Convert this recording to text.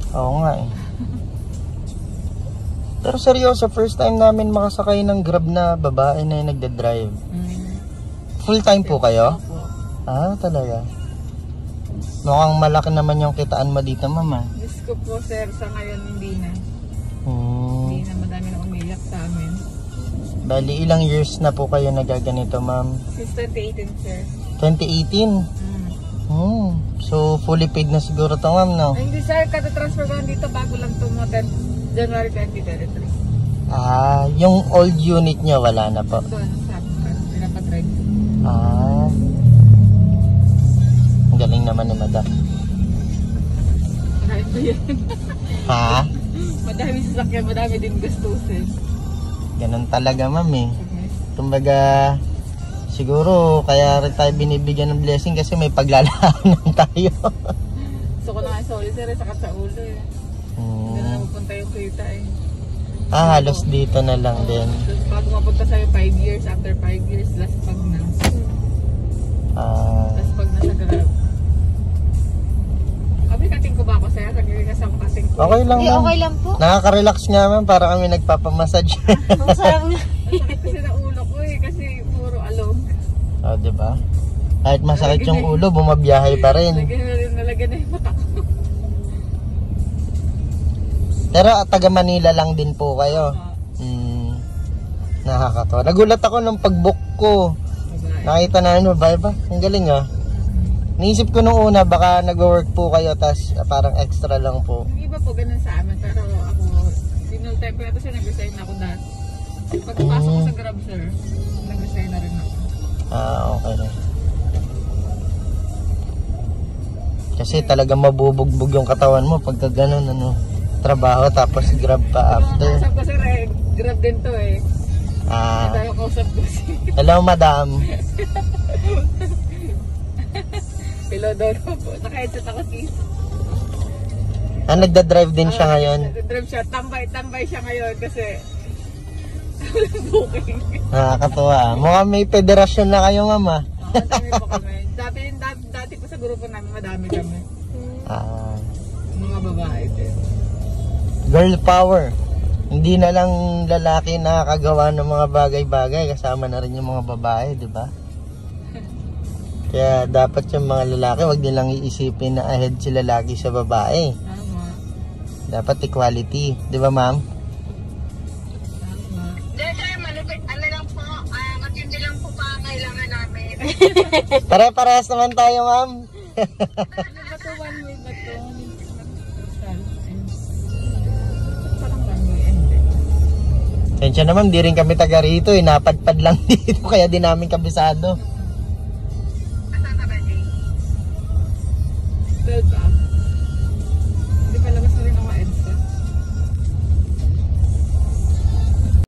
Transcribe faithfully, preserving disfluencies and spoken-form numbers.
Oo nga eh. Pero seryoso, first time namin makasakay ng Grab na babae na yung nagda-drive. Mm. Full time po kayo? Opo. Ah, talaga. Mukhang malaki naman yung kitaan mo dito, mama. Diyos ko po, sir, sa ngayon hindi na. Hmm. Hindi na, madami na umiyak sa amin. Bali, ilang years na po kayo nagaganito, ma'am? Since twenty eighteen, sir. twenty eighteen? Mm. Hmm. So, fully paid na siguro to, ma'am, no? Ay, hindi, sir, kata-transfer ko lang dito bago lang tumotan. January twenty twenty-three. Ah, yung old unit niya wala na po. Doon, sa pinapatry. Ah. Ang galing naman ni madam. Marami ba yan? Ha? Madami sasakyan, madami din gastusin. Ganun talaga, ma'am eh. Okay. Kumbaga, siguro kaya rin tayo binibigyan ng blessing kasi may paglalaanan tayo. So ko na nga sorry, sir, sakat sa ulo eh. Hmm. Hindi na mapunta yung kita eh. Ah, halos dito na lang din. Tapos bago mapunta sa'yo five years, after five years, last pag na. Ah. Last pag na sa Grab. Abi, kating ko ba ako sa'yo? Nagligas ako kasing ko. Okay lang, Hindi, ma'am. okay lang po. Nakaka-relax nga, ma'am. Para kami nagpapamassage. Ang sarap nga. Masakit kasi na ulo ko eh, kasi puro alog. Oh, diba? Kahit masakit yung ulo, bumabiyahe pa rin. Nalagyan na rin, nalagyan na yung mata ko. Pero taga Manila lang din po kayo. Hmm. Nakakatawa. Nagulat ako nung pag-book ko. Nakita na ano, ba ba? Ang galing ah. Naisip ko nung una, baka nag-work po kayo, tas parang extra lang po. Yung iba po ganun sa amin, pero ako, sinul time ko yata siya, nag-resign na ako dati. Pagpasok ko sa Grab, sir, nag-resign na rin ako. Ah, okay. Kasi talaga mabubugbog yung katawan mo pagka ganun, ano, trabaho tapos Grab pa after. Kausap ko, sir, eh, Grab din to eh. Ah. Tayo kausap ko si... Hello, madam. Hello, Dodo po. Naka-headset ako, sis. Ah, nagda-drive din siya ngayon. Nagda-drive siya. Tambay-tambay siya ngayon kasi walang booking. Nakakatuwa. Mukhang may federasyon na kayo, mama. Oo, madami po kami. Dati, dati, dati po sa grupo namin, madami kami. Ah, Mga babae din. girl power. Hindi na lang lalaki nakakagawa ng mga bagay-bagay, kasama na rin yung mga babae, di ba? Kaya dapat yung mga lalaki, wag nilang iisipin na ahead sila lagi sa babae. Tama. Dapat equality, di ba, ma'am? Tama. Sir, malupit. Ano lang po, uh, matindi lang po pa ang kailangan namin. Pare-parehas naman tayo, ma'am. Ano ba to? One way ba to? Parang one way end. Tensya naman, di rin kami taga rito eh. Napadpad lang dito, kaya di namin kabisado. Asan ka ba, Jay? twelve up.